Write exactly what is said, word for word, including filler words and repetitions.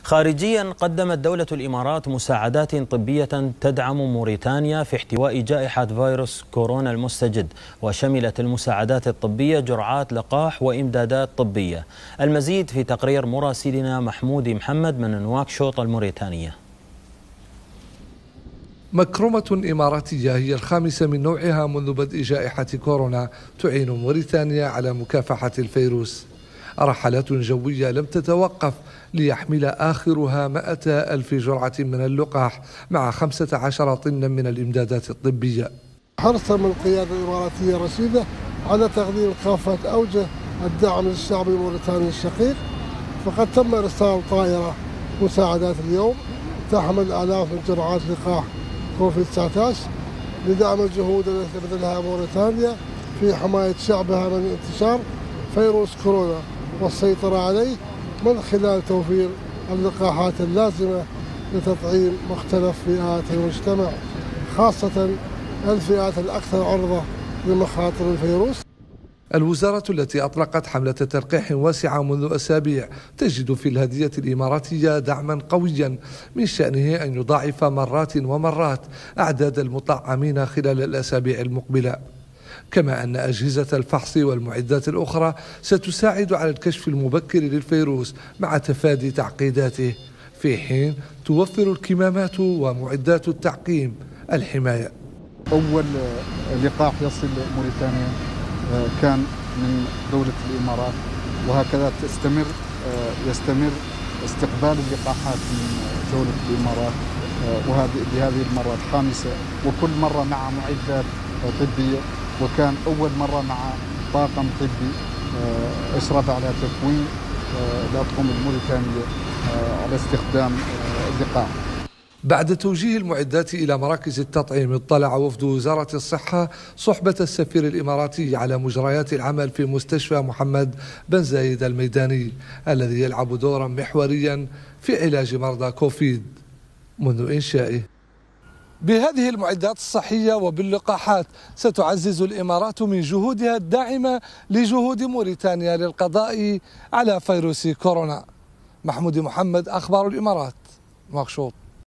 خارجيا، قدمت دولة الإمارات مساعدات طبية تدعم موريتانيا في احتواء جائحة فيروس كورونا المستجد، وشملت المساعدات الطبية جرعات لقاح وإمدادات طبية. المزيد في تقرير مراسلنا محمود محمد من نواكشوط الموريتانية. مكرمة إماراتية هي الخامسة من نوعها منذ بدء جائحة كورونا تعين موريتانيا على مكافحة الفيروس. رحلات جوية لم تتوقف ليحمل آخرها مئة ألف جرعة من اللقاح مع خمسة عشر طنا من الإمدادات الطبية. حرصا من القيادة الإماراتية الرشيدة على تقديم كافة أوجه الدعم للشعب الموريتاني الشقيق، فقد تم إرسال طائرة مساعدات اليوم تحمل آلاف من جرعات لقاح كوفيد تسعة عشر لدعم الجهود التي تبذلها موريتانيا في حماية شعبها من انتشار فيروس كورونا والسيطرة عليه من خلال توفير اللقاحات اللازمة لتطعيم مختلف فئات المجتمع، خاصة الفئات الأكثر عرضة لمخاطر الفيروس. الوزارة التي أطلقت حملة تلقيح واسعة منذ أسابيع تجد في الهدية الإماراتية دعما قويا من شأنه أن يضاعف مرات ومرات أعداد المطعمين خلال الأسابيع المقبلة، كما أن أجهزة الفحص والمعدات الأخرى ستساعد على الكشف المبكر للفيروس مع تفادي تعقيداته، في حين توفر الكمامات ومعدات التعقيم الحماية. أول لقاح يصل موريتانيا كان من دولة الإمارات، وهكذا تستمر يستمر استقبال اللقاحات من دولة الإمارات، وهذه بهذه المرة الخامسة، وكل مرة مع معدات طبية، وكان أول مرة مع طاقم طبي أشرف على تكوين الأطقم الموريتانية على استخدام اللقاح. بعد توجيه المعدات إلى مراكز التطعيم، اطلع وفد وزارة الصحة صحبة السفير الإماراتي على مجريات العمل في مستشفى محمد بن زايد الميداني الذي يلعب دورا محوريا في علاج مرضى كوفيد منذ إنشائه. بهذه المعدات الصحية وباللقاحات ستعزز الإمارات من جهودها الداعمة لجهود موريتانيا للقضاء على فيروس كورونا. محمود محمد، أخبار الإمارات، نواكشوط.